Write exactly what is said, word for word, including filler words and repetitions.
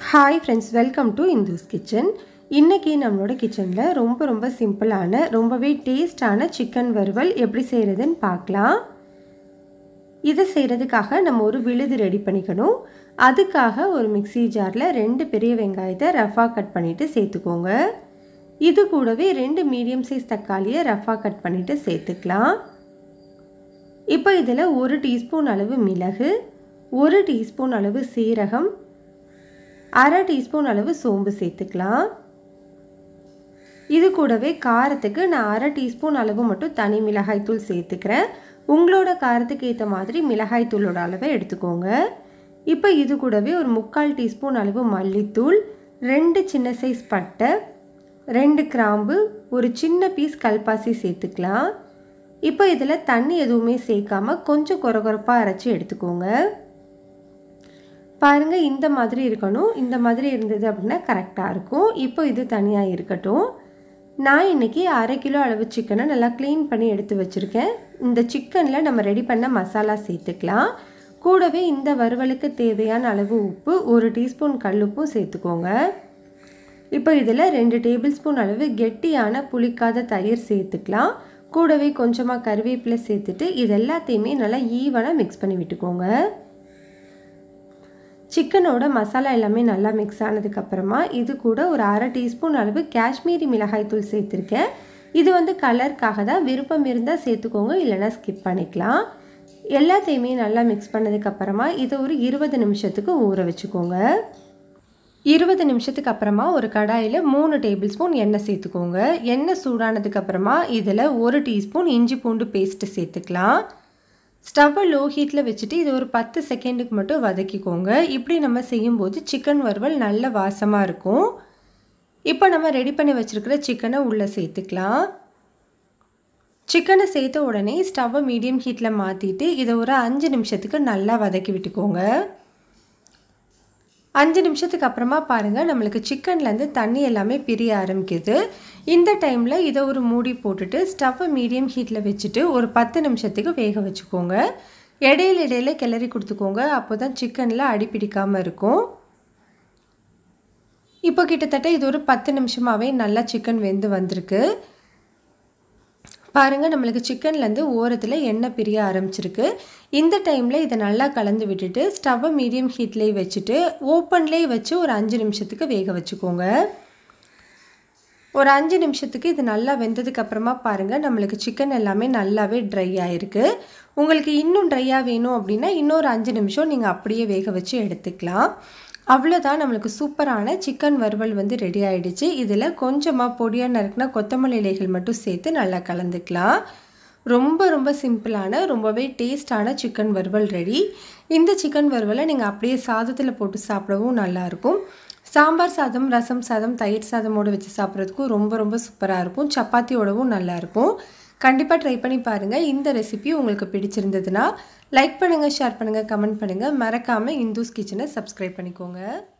Hi friends, welcome to Indhu's kitchen. இன்றைக்கி நம்மளோட கிச்சனில் ரொம்ப ரொம்ப சிம்பிளான ரொம்பவே டேஸ்டான சிக்கன் வறுவல் எப்படி செய்கிறதுன்னு பார்க்கலாம். இதை செய்கிறதுக்காக நம்ம ஒரு விழுது ரெடி பண்ணிக்கணும். அதுக்காக ஒரு மிக்ஸி ஜாரில் ரெண்டு பெரிய வெங்காயத்தை ரஃபாக கட் பண்ணிவிட்டு சேர்த்துக்கோங்க. இது கூடவே ரெண்டு மீடியம் சைஸ் தக்காளியை ரஃபாக கட் பண்ணிவிட்டு சேர்த்துக்கலாம். இப்போ இதில் ஒரு டீஸ்பூன் அளவு மிளகு, ஒரு டீஸ்பூன் அளவு சீரகம், அரை டீஸ்பூன் அளவு சோம்பு சேர்த்துக்கலாம். இது கூடவே காரத்துக்கு நான் அரை டீஸ்பூன் அளவு மட்டும் தனி மிளகாய்த்தூள் சேர்த்துக்கிறேன். உங்களோட காரத்துக்கு ஏற்ற மாதிரி மிளகாய்த்தூளோட அளவை எடுத்துக்கோங்க. இப்போ இது கூடவே ஒரு முக்கால் டீஸ்பூன் அளவு மல்லித்தூள், ரெண்டு சின்ன சைஸ் பட்டை, ரெண்டு கிராம்பு, ஒரு சின்ன பீஸ் கல்பாசி சேர்த்துக்கலாம். இப்போ இதில் தண்ணி எதுவுமே சேர்க்காம கொஞ்சம் கொரகொரப்பாக அரைச்சி எடுத்துக்கோங்க. பாருங்கள், இந்த மாதிரி இருக்கணும். இந்த மாதிரி இருந்தது அப்படின்னா கரெக்டாக இருக்கும். இப்போ இது தனியாக இருக்கட்டும். நான் இன்றைக்கி அரை கிலோ அளவு சிக்கனை நல்லா க்ளீன் பண்ணி எடுத்து வச்சுருக்கேன். இந்த சிக்கனில் நம்ம ரெடி பண்ண மசாலா சேர்த்துக்கலாம். கூடவே இந்த வறுவலுக்கு தேவையான அளவு உப்பு, ஒரு டீஸ்பூன் கல்லுப்பும் சேர்த்துக்கோங்க. இப்போ இதில் ரெண்டு டேபிள் ஸ்பூன் அளவு கெட்டியான புளிக்காத தயிர் சேர்த்துக்கலாம். கூடவே கொஞ்சமாக கருவேப்பிலை சேர்த்துட்டு இது எல்லாத்தையுமே நல்லா ஈவனாக மிக்ஸ் பண்ணி விட்டுக்கோங்க. சிக்கனோட மசாலா எல்லாமே நல்லா மிக்ஸ் ஆனதுக்கப்புறமா இது கூட ஒரு அரை டீஸ்பூன் அளவு காஷ்மீரி மிளகாய்த்தூள் சேர்த்துருக்கேன். இது வந்து கலருக்காக தான், விருப்பம் இருந்தால் சேர்த்துக்கோங்க, இல்லைனா ஸ்கிப் பண்ணிக்கலாம். எல்லாத்தையுமே நல்லா மிக்ஸ் பண்ணதுக்கப்புறமா இதை ஒரு இருபது நிமிஷத்துக்கு ஊற வச்சுக்கோங்க. இருபது நிமிஷத்துக்கு அப்புறமா ஒரு கடாயில் மூணு டேபிள் ஸ்பூன் எண்ணெய் சேர்த்துக்கோங்க. எண்ணெய் சூடானதுக்கப்புறமா இதில் ஒரு டீஸ்பூன் இஞ்சி பூண்டு பேஸ்ட்டு சேர்த்துக்கலாம். ஸ்டவ்வை லோ ஹீட்டில் வச்சுட்டு இது ஒரு பத்து செகண்டுக்கு மட்டும் வதக்கிக்கோங்க. இப்படி நம்ம செய்யும்போது சிக்கன் வறுவல் நல்ல வாசமாக இருக்கும். இப்போ நம்ம ரெடி பண்ணி வச்சுருக்கிற சிக்கனை உள்ளே சேர்த்துக்கலாம். சிக்கனை சேர்த்த உடனே ஸ்டவ்வை மீடியம் ஹீட்டில் மாற்றிட்டு இதை ஒரு அஞ்சு நிமிஷத்துக்கு நல்லா வதக்கி விட்டுக்கோங்க. அஞ்சு நிமிஷத்துக்கு அப்புறமா பாருங்கள், நம்மளுக்கு சிக்கன்லேருந்து தண்ணி எல்லாமே பிரிய ஆரம்பிக்குது. இந்த டைமில் இதை ஒரு மூடி போட்டுட்டு ஸ்டவ்வை மீடியம் ஹீட்டில் வச்சுட்டு ஒரு பத்து நிமிஷத்துக்கு வேக வச்சுக்கோங்க. இடையில இடையில கிளறி கொடுத்துக்கோங்க. அப்போ தான் சிக்கனில் அடி பிடிக்காமல் இருக்கும். இப்போ கிட்டத்தட்ட இது ஒரு பத்து நிமிஷமாகவே நல்லா சிக்கன் வெந்து வந்திருக்கு. பாருங்கள், நம்மளுக்கு சிக்கன்லேருந்து ஓரத்தில் எண்ணெய் பிரிய ஆரம்பிச்சிருக்கு. இந்த டைமில் இதை நல்லா கலந்து விட்டுட்டு ஸ்டவ்வை மீடியம் ஹீட்லேயே வச்சுட்டு ஓப்பன்லேயே வச்சு ஒரு அஞ்சு நிமிஷத்துக்கு வேக வச்சுக்கோங்க. ஒரு அஞ்சு நிமிஷத்துக்கு இது நல்லா வெந்ததுக்கப்புறமா பாருங்கள், நம்மளுக்கு சிக்கன் எல்லாமே நல்லாவே ட்ரை ஆகிருக்கு. உங்களுக்கு இன்னும் ட்ரையாக வேணும் அப்படின்னா இன்னொரு அஞ்சு நிமிஷம் நீங்கள் அப்படியே வேக வச்சு எடுத்துக்கலாம். அவ்வளோதான், நம்மளுக்கு சூப்பரான சிக்கன் வறுவல் வந்து ரெடி ஆகிடுச்சு. இதில் கொஞ்சமாக பொடியாக நறுக்குனா கொத்தமல்லி இலைகள் மட்டும் சேர்த்து நல்லா கலந்துக்கலாம். ரொம்ப ரொம்ப சிம்பிளான ரொம்பவே டேஸ்டான சிக்கன் வறுவல் ரெடி. இந்த சிக்கன் வறுவலை நீங்கள் அப்படியே சாதத்தில் போட்டு சாப்பிடவும் நல்லாயிருக்கும். சாம்பார் சாதம், ரசம் சாதம், தயிர் சாதமோடு வச்சு சாப்பிட்றதுக்கும் ரொம்ப ரொம்ப சூப்பராக இருக்கும். சப்பாத்தியோடவும் நல்லாயிருக்கும். கண்டிப்பாக ட்ரை பண்ணி பாருங்கள். இந்த ரெசிபி உங்களுக்கு பிடிச்சிருந்ததுன்னா லைக் பண்ணுங்கள், ஷேர் பண்ணுங்கள், கமெண்ட் பண்ணுங்கள். மறக்காமல் இந்துஸ் கிச்சனை சப்ஸ்கிரைப் பண்ணிக்கோங்க.